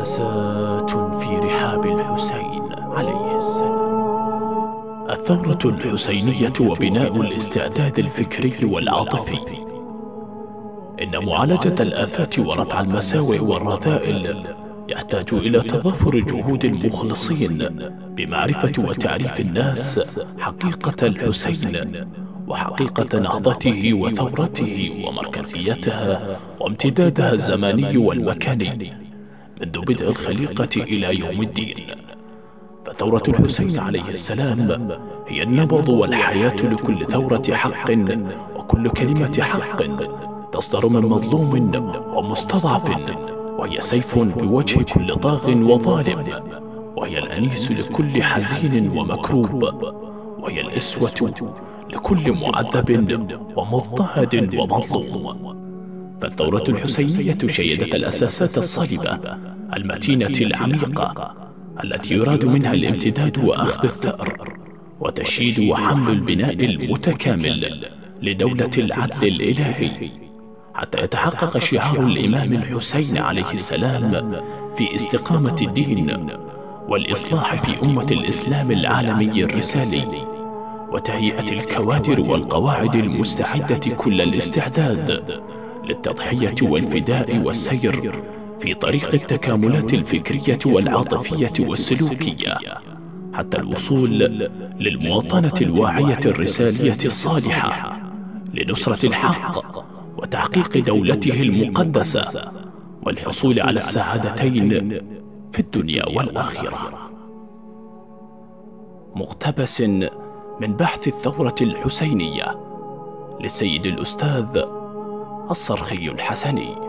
مأساة في رحاب الحسين عليه السلام. الثورة الحسينية وبناء الاستعداد الفكري والعاطفي. إن معالجة الآفات ورفع المساوئ والرذائل يحتاج إلى تضافر جهود المخلصين بمعرفة وتعريف الناس حقيقة الحسين وحقيقة نهضته وثورته ومركزيتها وامتدادها الزماني والمكاني منذ بدء الخليقة إلى يوم الدين. فثورة الحسين عليه السلام هي النبض والحياة لكل ثورة حق، وكل كلمة حق تصدر من مظلوم ومستضعف، وهي سيف بوجه كل طاغ وظالم، وهي الأنيس لكل حزين ومكروب، وهي الإسوة لكل معذب ومضطهد ومظلوم. فالثورة الحسينية شيدت الأساسات الصلبة المتينة العميقة التي يراد منها الامتداد وأخذ الثأر وتشييد وحمل البناء المتكامل لدولة العدل الإلهي، حتى يتحقق شعار الإمام الحسين عليه السلام في استقامة الدين والإصلاح في أمة الإسلام العالمي الرسالي، وتهيئة الكوادر والقواعد المستعدة كل الاستعداد للتضحية والفداء والسير في طريق التكاملات الفكرية والعاطفية والسلوكية، حتى الوصول للمواطنة الواعية الرسالية الصالحة لنصرة الحق وتحقيق دولته المقدسة والحصول على السعادتين في الدنيا والآخرة. مقتبس من بحث الثورة الحسينية للسيد الأستاذ الصرخي الحسني.